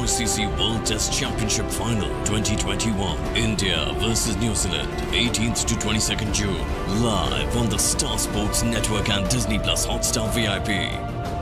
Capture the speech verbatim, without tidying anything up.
I C C World Test Championship Final twenty twenty-one. India versus New Zealand, eighteenth to twenty-second June. Live on the Star Sports Network and Disney Plus Hotstar V I P.